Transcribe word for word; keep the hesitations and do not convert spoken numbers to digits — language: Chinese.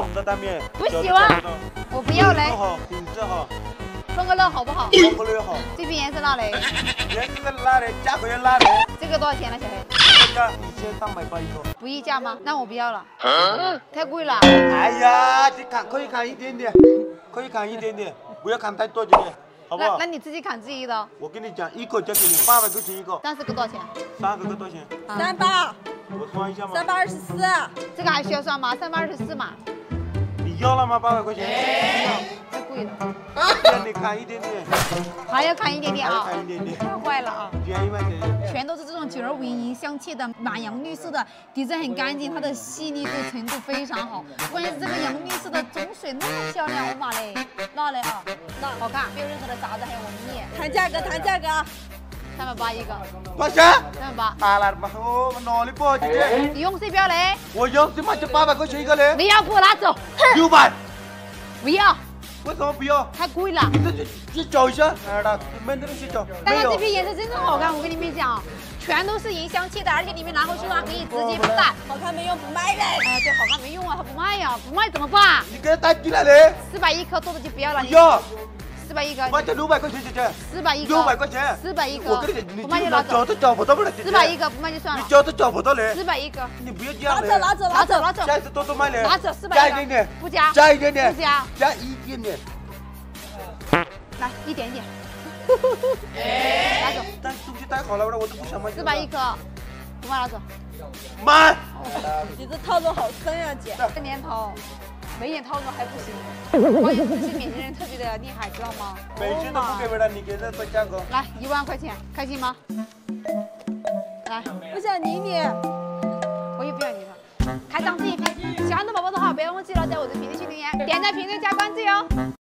色蛋面。 不喜欢，我不要嘞。 好，品质好。 分个热好不好？ 分个热好。 这瓶颜色辣嘞。 颜色辣的，价格也辣的。 这个多少钱了，小黑？ 这个一千三百八一个。 不议价吗？那我不要了。太贵了。 哎呀，你砍可以砍一点点，可以砍一点点，不要砍太多，姐姐。 好不好？ 那那你自己砍自己的。 我跟你讲，一个就给你八百块钱一个。 三十个多少钱？ 三十个多少钱？ 三八。 我算一下嘛。 三八二十四。 这个还需要算吗？三八二十四嘛。 你要了吗？八百块钱？ 没有，太贵了。 让你砍一点点。 还要砍一点点啊！ 砍一点点。 太坏了啊！ 便宜吗，姐姐？ 全都是这种九二五银香气的满洋绿色的，底子很干净，它的细腻度程度非常好。关键是这个洋绿色的种水那么漂亮，我妈嘞，辣嘞啊，辣，好看，没有任何的杂质，还有纹面。 谈价格，谈价格。 三百八一个， 多少钱？ 三百八。 啊啦嘛，我们哪里不好，姐姐？ 你用谁标嘞？ 我用什么就八百块钱一个嘞？ 你要给我拿走。 六百。 不要。 为什么不要？ 太贵了。 你去去找一下，哎呀，没得去找。 但是这批颜色真的好看，我跟你们讲，全都是银香气的，而且你们拿回去的话可以直接晒。 好看没用不卖嘞。 哎，对，好看没用啊，他不卖呀，不卖怎么办？ 你给他带进来嘞。 四百一颗，多的就不要了。 不要。 四百一个， 卖就六百块钱，姐姐。 四百一个， 六百块钱。 四百一个， 我跟你讲，你不卖就拿走。 找都找不到了，姐姐。 四百一个，不卖就算了。 你找都找不到嘞。 四百一个， 你不要这样拿走，拿走， 拿走，拿走。 下一次多多卖嘞。 拿走四百加一点点， 不加。 加一点点， 不加。 加一点点。 来，一点点。拿走。 但东西太好了，我都不想卖。 四百一颗，不卖拿走。 卖。 你这套路好坑呀，姐。 这年头。 没点套路还不行，关键是这些美人特别的厉害，知道吗？ 美人都不给了，你给这个价格。 来一万块钱，开心吗？来， 不想理你， 我也不要理他。开张这一批，喜欢的宝宝的话，不要忘记了在我的评论区留言，点赞、评论、加关注哟。